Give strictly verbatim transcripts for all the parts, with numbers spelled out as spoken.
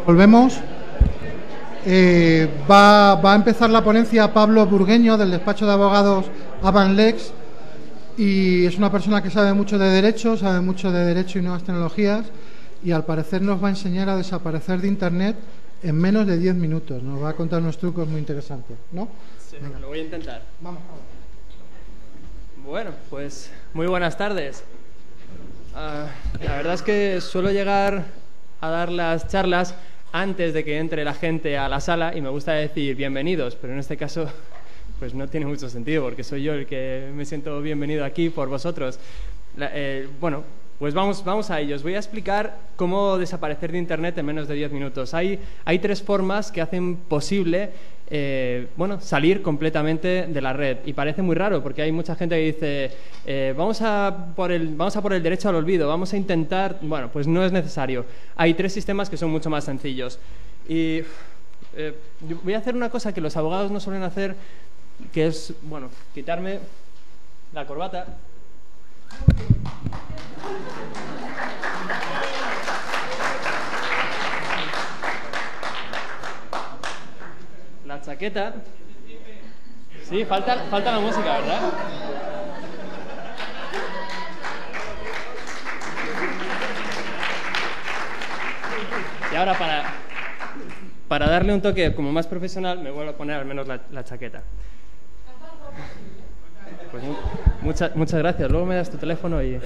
Volvemos. Eh, va, va a empezar la ponencia Pablo Burgueño, del despacho de abogados Avanlex, y es una persona que sabe mucho de derecho, sabe mucho de derecho y nuevas tecnologías, y al parecer nos va a enseñar a desaparecer de Internet en menos de diez minutos. Nos va a contar unos trucos muy interesantes, ¿no? Sí, venga, lo voy a intentar. Vamos. Bueno, pues muy buenas tardes. Uh, la verdad es que suelo llegar a dar las charlas antes de que entre la gente a la sala y me gusta decir bienvenidos, pero en este caso pues no tiene mucho sentido porque soy yo el que me siento bienvenido aquí por vosotros. La, eh, bueno, pues vamos, vamos a ello. Os voy a explicar cómo desaparecer de Internet en menos de diez minutos. Hay, hay tres formas que hacen posible eh, bueno, salir completamente de la red. Y parece muy raro porque hay mucha gente que dice eh, vamos, a por el, vamos a por el derecho al olvido, vamos a intentar... Bueno, pues no es necesario. Hay tres sistemas que son mucho más sencillos. Y eh, yo voy a hacer una cosa que los abogados no suelen hacer, que es, bueno, quitarme la corbata. La chaqueta. Sí, falta, falta la música, ¿verdad? Y ahora para, para darle un toque como más profesional me vuelvo a poner al menos la, la chaqueta. Pues muchas, muchas gracias. Luego me das tu teléfono y...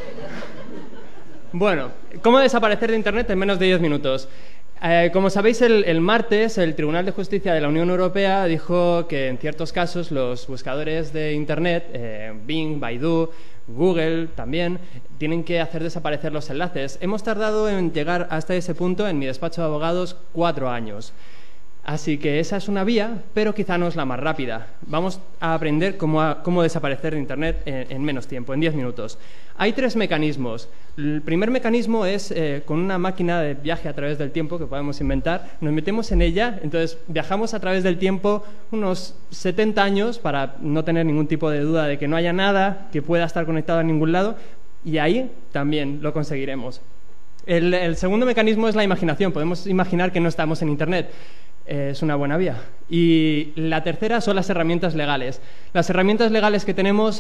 Bueno, ¿cómo desaparecer de Internet en menos de diez minutos? Eh, como sabéis, el, el martes el Tribunal de Justicia de la Unión Europea dijo que en ciertos casos los buscadores de Internet, eh, Bing, Baidu, Google también, tienen que hacer desaparecer los enlaces. Hemos tardado en llegar hasta ese punto en mi despacho de abogados cuatro años. Así que esa es una vía, pero quizá no es la más rápida. Vamos a aprender cómo, a, cómo desaparecer de Internet en, en menos tiempo, en diez minutos. Hay tres mecanismos. El primer mecanismo es eh, con una máquina de viaje a través del tiempo que podemos inventar. Nos metemos en ella, entonces viajamos a través del tiempo unos setenta años para no tener ningún tipo de duda de que no haya nada que pueda estar conectado a ningún lado, y ahí también lo conseguiremos. El, el segundo mecanismo es la imaginación. Podemos imaginar que no estamos en Internet. Es una buena vía. Y la tercera son las herramientas legales. Las herramientas legales que tenemos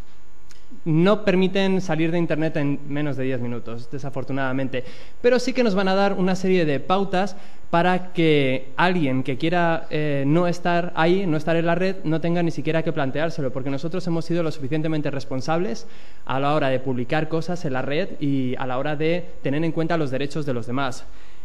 no permiten salir de Internet en menos de diez minutos, desafortunadamente. Pero sí que nos van a dar una serie de pautas para que alguien que quiera eh, no estar ahí, no estar en la red, no tenga ni siquiera que planteárselo, porque nosotros hemos sido lo suficientemente responsables a la hora de publicar cosas en la red y a la hora de tener en cuenta los derechos de los demás.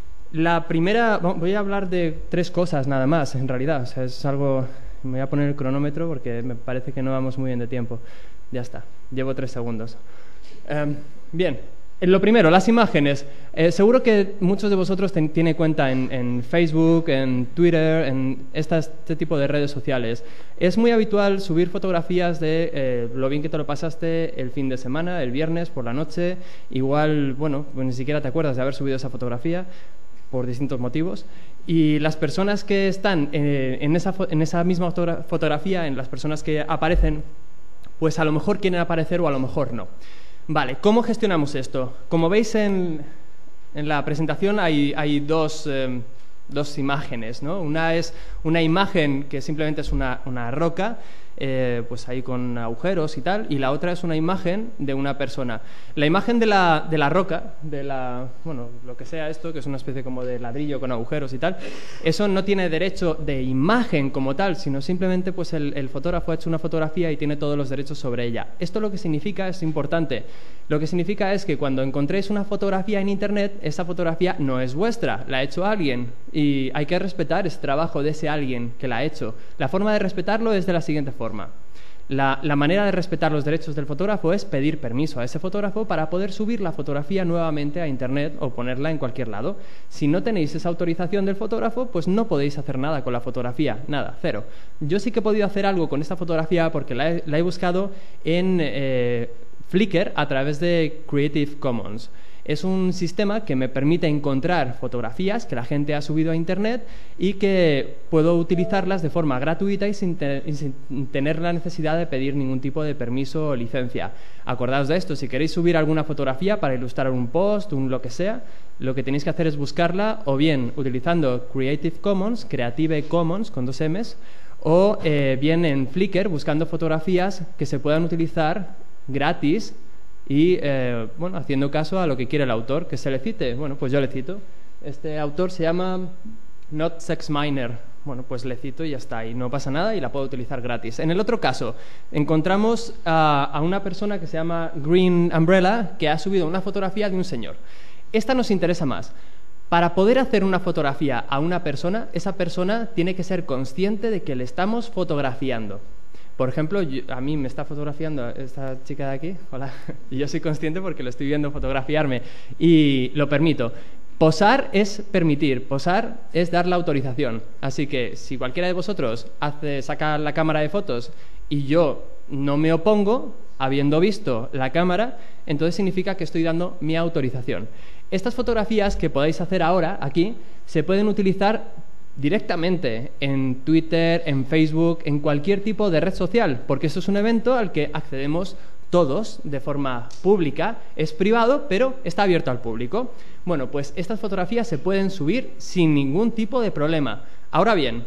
La primera, voy a hablar de tres cosas nada más, en realidad. O sea, es algo, me voy a poner el cronómetro porque me parece que no vamos muy bien de tiempo. Ya está, llevo tres segundos. Eh, bien, lo primero, las imágenes. Eh, seguro que muchos de vosotros ten, tienen cuenta en, en Facebook, en Twitter, en estas, este tipo de redes sociales. Es muy habitual subir fotografías de eh, lo bien que te lo pasaste el fin de semana, el viernes, por la noche. Igual, bueno, pues ni siquiera te acuerdas de haber subido esa fotografía, por distintos motivos, y las personas que están eh, en, esa, en esa misma fotografía, en las personas que aparecen, pues a lo mejor quieren aparecer o a lo mejor no. Vale, ¿cómo gestionamos esto? Como veis en, en la presentación hay, hay dos, eh, dos imágenes, ¿no? Una es una imagen que simplemente es una, una roca, Eh, pues ahí con agujeros y tal, y la otra es una imagen de una persona. La imagen de la, de la roca, de la, bueno, lo que sea esto, que es una especie como de ladrillo con agujeros y tal, eso no tiene derecho de imagen como tal, sino simplemente pues el, el fotógrafo ha hecho una fotografía y tiene todos los derechos sobre ella. Esto lo que significa es importante. Lo que significa es que cuando encontréis una fotografía en Internet, esa fotografía no es vuestra, la ha hecho alguien, y hay que respetar ese trabajo de ese alguien que la ha hecho. La forma de respetarlo es de la siguiente forma. La, la manera de respetar los derechos del fotógrafo es pedir permiso a ese fotógrafo para poder subir la fotografía nuevamente a Internet o ponerla en cualquier lado. Si no tenéis esa autorización del fotógrafo, pues no podéis hacer nada con la fotografía, nada, cero. Yo sí que he podido hacer algo con esta fotografía porque la he, la he buscado en eh, Flickr a través de Creative Commons. Es un sistema que me permite encontrar fotografías que la gente ha subido a Internet y que puedo utilizarlas de forma gratuita y sin, te y sin tener la necesidad de pedir ningún tipo de permiso o licencia. Acordaos de esto, si queréis subir alguna fotografía para ilustrar un post, un lo que sea, lo que tenéis que hacer es buscarla o bien utilizando Creative Commons, Creative Commons con dos M's, o eh, bien en Flickr buscando fotografías que se puedan utilizar gratis y eh, bueno, haciendo caso a lo que quiere el autor, que se le cite. Bueno, pues yo le cito. Este autor se llama Not Sex Miner. Bueno, pues le cito y ya está, y no pasa nada y la puedo utilizar gratis. En el otro caso, encontramos a, a una persona que se llama Green Umbrella, que ha subido una fotografía de un señor. Esta nos interesa más. Para poder hacer una fotografía a una persona, esa persona tiene que ser consciente de que le estamos fotografiando. Por ejemplo, yo, a mí me está fotografiando esta chica de aquí, hola, y yo soy consciente porque lo estoy viendo fotografiarme y lo permito. Posar es permitir, posar es dar la autorización. Así que si cualquiera de vosotros hace, saca la cámara de fotos y yo no me opongo, habiendo visto la cámara, entonces significa que estoy dando mi autorización. Estas fotografías que podáis hacer ahora, aquí, se pueden utilizar directamente en Twitter, en Facebook, en cualquier tipo de red social, porque eso es un evento al que accedemos todos de forma pública, es privado, pero está abierto al público. Bueno, pues estas fotografías se pueden subir sin ningún tipo de problema. Ahora bien,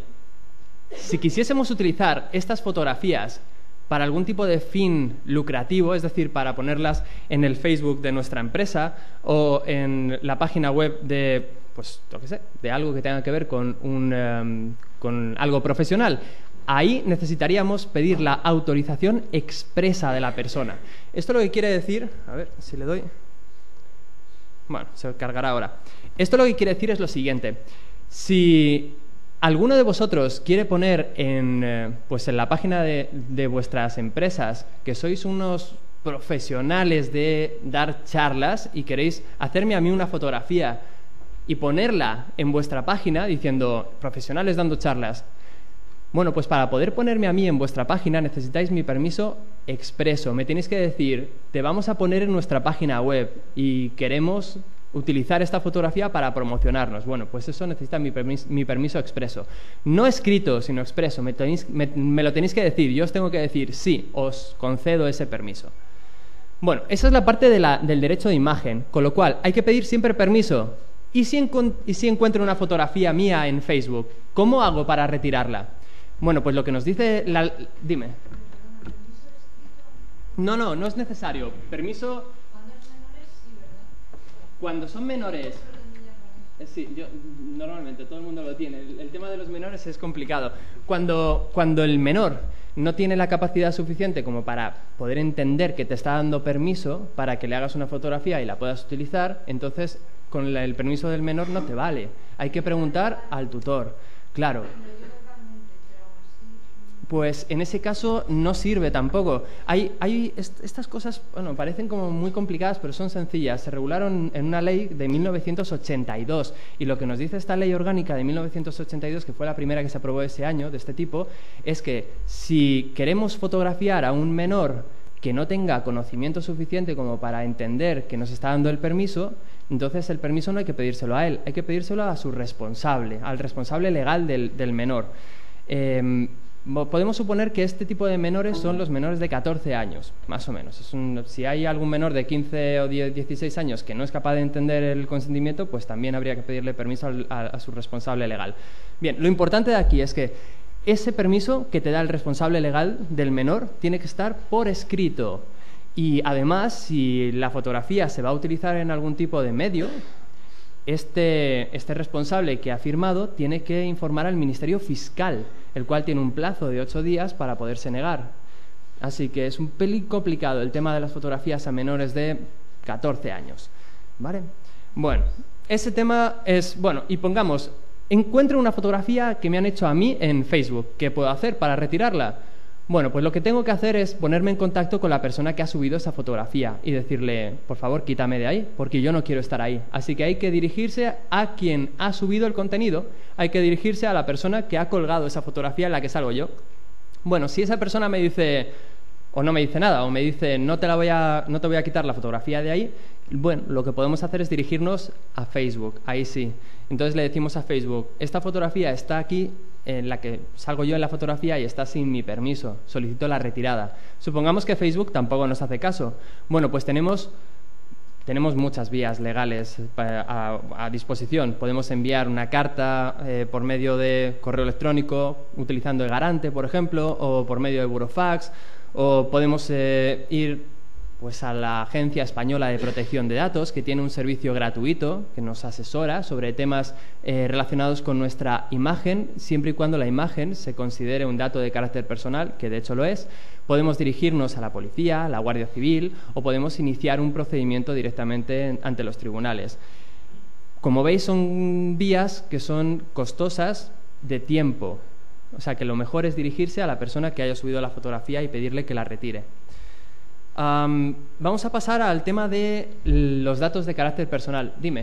si quisiésemos utilizar estas fotografías para algún tipo de fin lucrativo, es decir, para ponerlas en el Facebook de nuestra empresa o en la página web de, pues, yo qué sé, de algo que tenga que ver con, un, um, con algo profesional, ahí necesitaríamos pedir la autorización expresa de la persona. Esto lo que quiere decir, a ver si le doy, bueno, se cargará ahora. Esto lo que quiere decir es lo siguiente: si alguno de vosotros quiere poner en, eh, pues en la página de, de vuestras empresas que sois unos profesionales de dar charlas y queréis hacerme a mí una fotografía y ponerla en vuestra página diciendo profesionales dando charlas, bueno, pues para poder ponerme a mí en vuestra página necesitáis mi permiso expreso. Me tenéis que decir, te vamos a poner en nuestra página web y queremos utilizar esta fotografía para promocionarnos. Bueno, pues eso necesita mi, permis mi permiso expreso. No escrito, sino expreso. Me, tenéis, me, me lo tenéis que decir. Yo os tengo que decir, sí, os concedo ese permiso. Bueno, esa es la parte de la, del derecho de imagen, con lo cual hay que pedir siempre permiso. ¿Y si, ¿Y si encuentro una fotografía mía en Facebook? ¿Cómo hago para retirarla? Bueno, pues lo que nos dice la... Dime. No, no, no es necesario. Permiso... Cuando son menores, eh, sí, yo, normalmente todo el mundo lo tiene. El, el tema de los menores es complicado. Cuando, cuando el menor no tiene la capacidad suficiente como para poder entender que te está dando permiso para que le hagas una fotografía y la puedas utilizar, entonces con la, el permiso del menor no te vale. Hay que preguntar al tutor. Claro. Pues en ese caso no sirve tampoco. Hay, hay est estas cosas, bueno, parecen como muy complicadas, pero son sencillas. Se regularon en una ley de mil novecientos ochenta y dos y lo que nos dice esta ley orgánica de mil novecientos ochenta y dos, que fue la primera que se aprobó ese año de este tipo, es que si queremos fotografiar a un menor que no tenga conocimiento suficiente como para entender que nos está dando el permiso, entonces el permiso no hay que pedírselo a él, hay que pedírselo a su responsable, al responsable legal del, del menor. Eh, Podemos suponer que este tipo de menores son los menores de catorce años, más o menos. Es un, si hay algún menor de quince o dieciséis años que no es capaz de entender el consentimiento, pues también habría que pedirle permiso al, a, a su responsable legal. Bien, lo importante de aquí es que ese permiso que te da el responsable legal del menor tiene que estar por escrito. Y además, si la fotografía se va a utilizar en algún tipo de medio, Este, este responsable que ha firmado tiene que informar al Ministerio Fiscal, el cual tiene un plazo de ocho días para poderse negar. Así que es un pelín complicado el tema de las fotografías a menores de catorce años. ¿Vale? Bueno, ese tema es... Bueno, y pongamos, encuentro una fotografía que me han hecho a mí en Facebook. ¿Qué puedo hacer para retirarla? Bueno, pues lo que tengo que hacer es ponerme en contacto con la persona que ha subido esa fotografía y decirle, por favor, quítame de ahí, porque yo no quiero estar ahí. Así que hay que dirigirse a quien ha subido el contenido, hay que dirigirse a la persona que ha colgado esa fotografía en la que salgo yo. Bueno, si esa persona me dice, o no me dice nada, o me dice, no te, la voy a, no te voy a quitar la fotografía de ahí, bueno, lo que podemos hacer es dirigirnos a Facebook, ahí sí. Entonces le decimos a Facebook, esta fotografía está aquí, en la que salgo yo en la fotografía y está sin mi permiso, solicito la retirada. Supongamos que Facebook tampoco nos hace caso. Bueno, pues tenemos tenemos muchas vías legales a, a, a disposición. Podemos enviar una carta eh, por medio de correo electrónico utilizando el Garante, por ejemplo, o por medio de Burofax, o podemos eh, ir pues a la Agencia Española de Protección de Datos, que tiene un servicio gratuito que nos asesora sobre temas eh, relacionados con nuestra imagen, siempre y cuando la imagen se considere un dato de carácter personal, que de hecho lo es. Podemos dirigirnos a la policía, a la Guardia Civil, o podemos iniciar un procedimiento directamente ante los tribunales. Como veis, son vías que son costosas de tiempo, o sea que lo mejor es dirigirse a la persona que haya subido la fotografía y pedirle que la retire. Um, vamos a pasar al tema de los datos de carácter personal. Dime.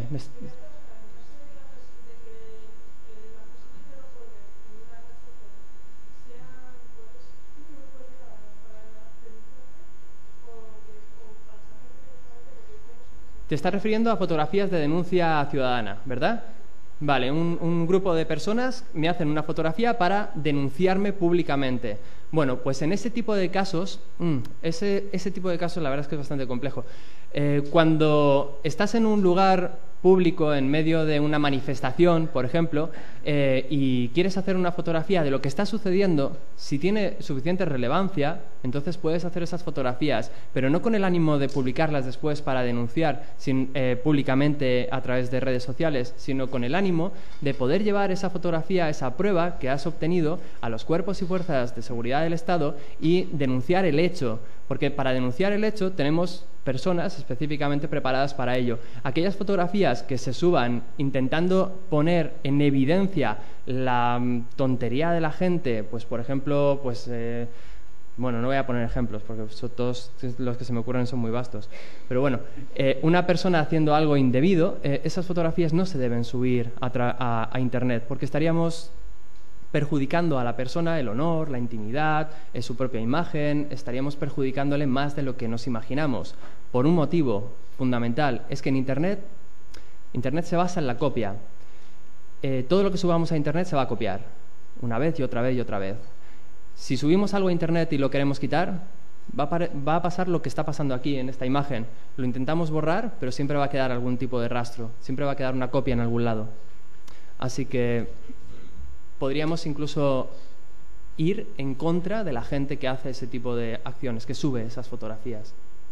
Te estás refiriendo a fotografías de denuncia ciudadana, ¿verdad? Vale, un, un grupo de personas me hacen una fotografía para denunciarme públicamente. Bueno, pues en ese tipo de casos, mmm, ese, ese tipo de casos la verdad es que es bastante complejo. Eh, cuando estás en un lugar público, en medio de una manifestación, por ejemplo, eh, y quieres hacer una fotografía de lo que está sucediendo, si tiene suficiente relevancia, entonces puedes hacer esas fotografías, pero no con el ánimo de publicarlas después para denunciar sin, eh, públicamente a través de redes sociales, sino con el ánimo de poder llevar esa fotografía, esa prueba que has obtenido a los cuerpos y fuerzas de seguridad del Estado y denunciar el hecho, porque para denunciar el hecho tenemos personas específicamente preparadas para ello. Aquellas fotografías que se suban intentando poner en evidencia la tontería de la gente, pues por ejemplo, pues eh, bueno, no voy a poner ejemplos porque son todos los que se me ocurren son muy vastos, pero bueno, eh, una persona haciendo algo indebido, eh, esas fotografías no se deben subir a, a, a Internet, porque estaríamos perjudicando a la persona el honor, la intimidad, eh, su propia imagen, estaríamos perjudicándole más de lo que nos imaginamos, por un motivo fundamental, es que en Internet, Internet se basa en la copia. Eh, todo lo que subamos a Internet se va a copiar, una vez y otra vez y otra vez. Si subimos algo a Internet y lo queremos quitar, va a, va a pasar lo que está pasando aquí en esta imagen. Lo intentamos borrar, pero siempre va a quedar algún tipo de rastro, siempre va a quedar una copia en algún lado. Así que podríamos incluso ir en contra de la gente que hace ese tipo de acciones, que sube esas fotografías.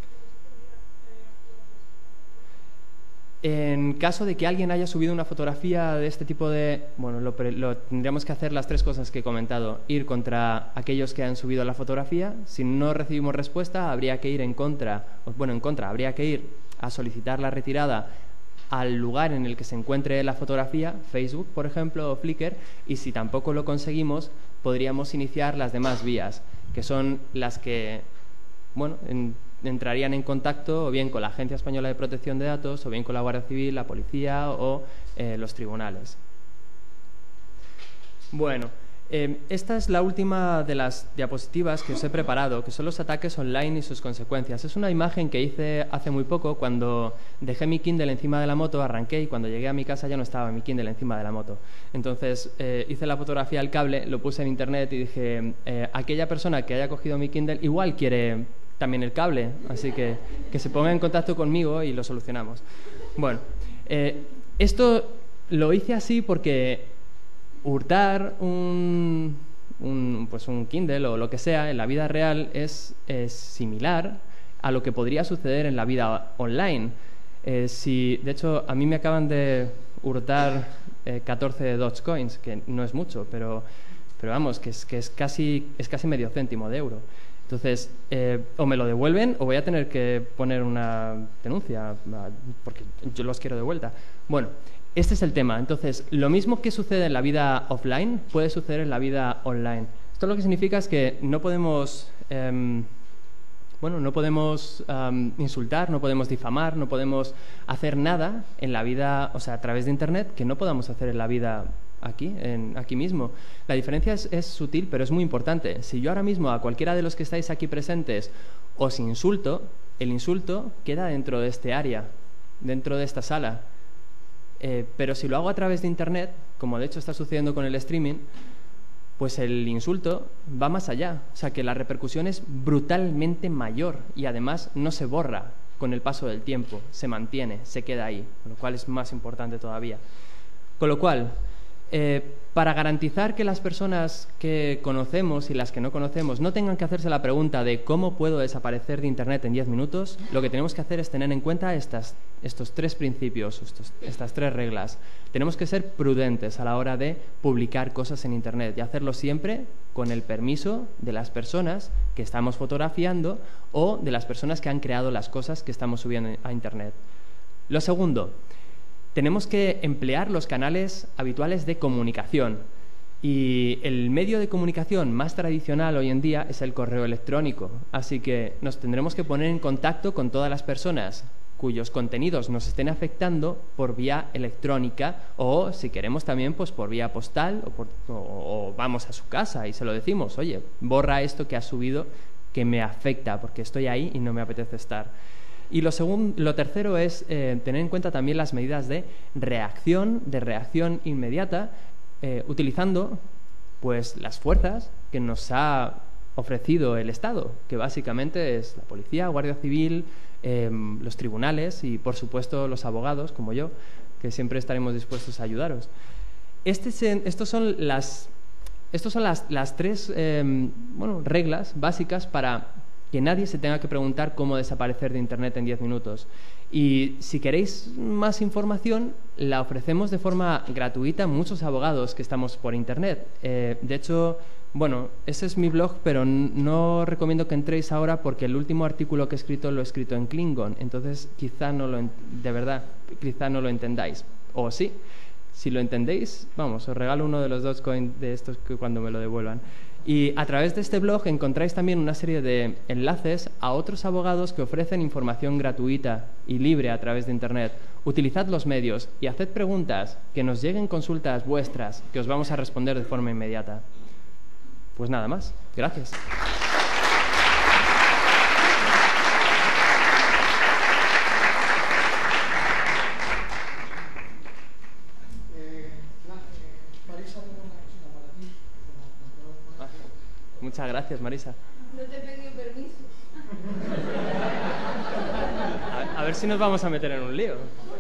En caso de que alguien haya subido una fotografía de este tipo de... Bueno, lo, lo, tendríamos que hacer las tres cosas que he comentado. Ir contra aquellos que han subido la fotografía. Si no recibimos respuesta, habría que ir en contra... Bueno, en contra, habría que ir a solicitar la retirada al lugar en el que se encuentre la fotografía, Facebook, por ejemplo, o Flickr, y si tampoco lo conseguimos, podríamos iniciar las demás vías, que son las que, bueno, en, entrarían en contacto o bien con la Agencia Española de Protección de Datos, o bien con la Guardia Civil, la policía o eh, los tribunales. Bueno, eh, esta es la última de las diapositivas que os he preparado, que son los ataques online y sus consecuencias. Es una imagen que hice hace muy poco cuando dejé mi Kindle encima de la moto, arranqué y cuando llegué a mi casa ya no estaba mi Kindle encima de la moto. Entonces eh, hice la fotografía del cable, lo puse en internet y dije, eh, aquella persona que haya cogido mi Kindle igual quiere también el cable, así que que se ponga en contacto conmigo y lo solucionamos. Bueno, eh, esto lo hice así porque hurtar un, un, pues un Kindle o lo que sea en la vida real es, es similar a lo que podría suceder en la vida online. Eh, si, de hecho, a mí me acaban de hurtar eh, catorce Dogecoins, que no es mucho, pero, pero vamos, que es, que es, casi, es casi medio céntimo de euro. Entonces, eh, o me lo devuelven o voy a tener que poner una denuncia porque yo los quiero de vuelta. Bueno, este es el tema. Entonces, lo mismo que sucede en la vida offline puede suceder en la vida online. Esto lo que significa es que no podemos, eh, bueno, no podemos um, insultar, no podemos difamar, no podemos hacer nada en la vida, o sea, a través de Internet, que no podamos hacer en la vida aquí, en, aquí mismo. La diferencia es, es sutil, pero es muy importante. Si yo ahora mismo a cualquiera de los que estáis aquí presentes os insulto, el insulto queda dentro de este área, dentro de esta sala. Eh, pero si lo hago a través de Internet, como de hecho está sucediendo con el streaming, pues el insulto va más allá. O sea que la repercusión es brutalmente mayor y además no se borra con el paso del tiempo, se mantiene, se queda ahí, lo cual es más importante todavía. Con lo cual, eh, para garantizar que las personas que conocemos y las que no conocemos no tengan que hacerse la pregunta de cómo puedo desaparecer de Internet en diez minutos, lo que tenemos que hacer es tener en cuenta estas, estos tres principios, estos, estas tres reglas. Tenemos que ser prudentes a la hora de publicar cosas en Internet y hacerlo siempre con el permiso de las personas que estamos fotografiando o de las personas que han creado las cosas que estamos subiendo a Internet. Lo segundo, tenemos que emplear los canales habituales de comunicación y el medio de comunicación más tradicional hoy en día es el correo electrónico, así que nos tendremos que poner en contacto con todas las personas cuyos contenidos nos estén afectando por vía electrónica o, si queremos también, pues por vía postal o, por, o, o vamos a su casa y se lo decimos, oye, borra esto que has subido que me afecta porque estoy ahí y no me apetece estar. Y lo, segundo, lo tercero es eh, tener en cuenta también las medidas de reacción, de reacción inmediata, eh, utilizando pues, las fuerzas que nos ha ofrecido el Estado, que básicamente es la policía, Guardia Civil, eh, los tribunales y, por supuesto, los abogados, como yo, que siempre estaremos dispuestos a ayudaros. Este, estos son las, estos son las, las tres eh, bueno, reglas básicas para que nadie se tenga que preguntar cómo desaparecer de Internet en diez minutos. Y si queréis más información, la ofrecemos de forma gratuita a muchos abogados que estamos por Internet. Eh, de hecho, bueno, ese es mi blog, pero no recomiendo que entréis ahora porque el último artículo que he escrito lo he escrito en Klingon, entonces quizá no lo, de verdad, quizá no lo entendáis. O sí, si lo entendéis, vamos, os regalo uno de los Dogecoin de estos que cuando me lo devuelvan. Y a través de este blog encontráis también una serie de enlaces a otros abogados que ofrecen información gratuita y libre a través de Internet. Utilizad los medios y haced preguntas, que nos lleguen consultas vuestras, que os vamos a responder de forma inmediata. Pues nada más. Gracias. Muchas gracias, Marisa. No te he pedido permiso. A, a ver si nos vamos a meter en un lío.